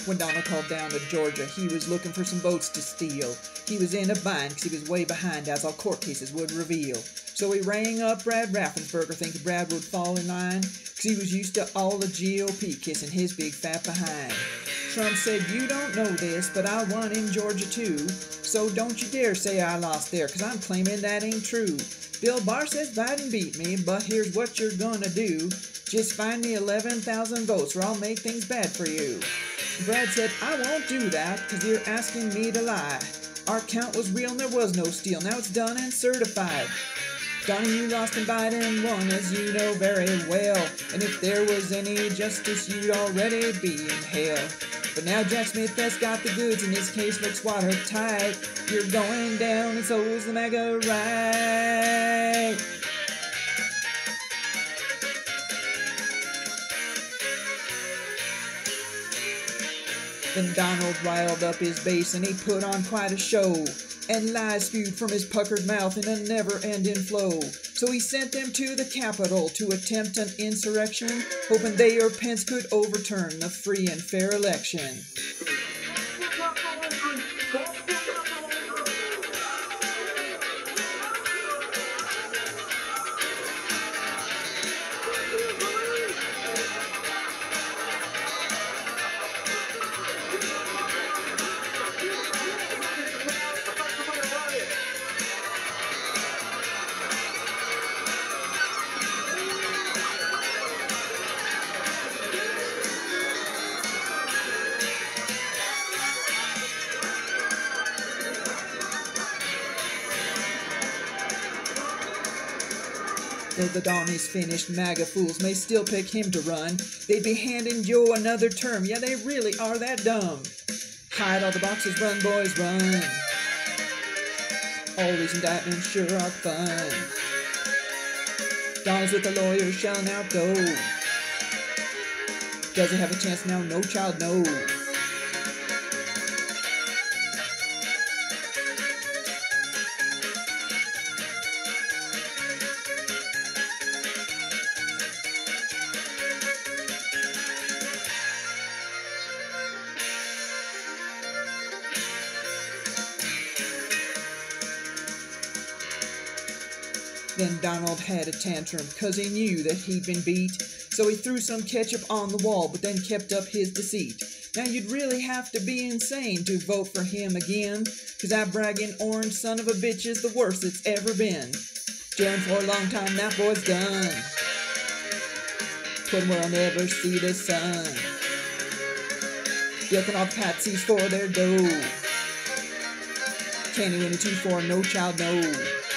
When Donald called down to Georgia, he was looking for some votes to steal. He was in a bind because he was way behind, as all court cases would reveal. So he rang up Brad Raffensperger, thinking Brad would fall in line, because he was used to all the GOP kissing his big fat behind. Trump said, "You don't know this, but I won in Georgia too. So don't you dare say I lost there, because I'm claiming that ain't true. Bill Barr says Biden beat me, but here's what you're gonna do. Just find me 11,000 votes or I'll make things bad for you." Brad said, "I won't do that, because you're asking me to lie. Our count was real and there was no steal. Now it's done and certified. Donnie, you lost and Biden won, as you know very well. And if there was any justice, you'd already be in hell. But now Jack Smith has got the goods, and his case looks watertight. You're going down, and so is the MAGA right." Then Donald riled up his base, and he put on quite a show, and lies spewed from his puckered mouth in a never-ending flow. So he sent them to the Capitol to attempt an insurrection, hoping they or Pence could overturn the free and fair election. Though the Donnie's finished, MAGA fools may still pick him to run. They'd be handing Joe another term, yeah, they really are that dumb. Hide all the boxes, run boys, run. All these indictments sure are fun. Donald's with the lawyers shall now go. Does he have a chance now? No child knows. Then Donald had a tantrum, 'cause he knew that he'd been beat. So he threw some ketchup on the wall, but then kept up his deceit. Now you'd really have to be insane to vote for him again, 'cause that bragging orange son of a bitch is the worst it's ever been. Jaron for a long time, that boy's done. Put him where I'll never see the sun. Bilking all the patsies for their dough. Can he win a 2-4? No child knows.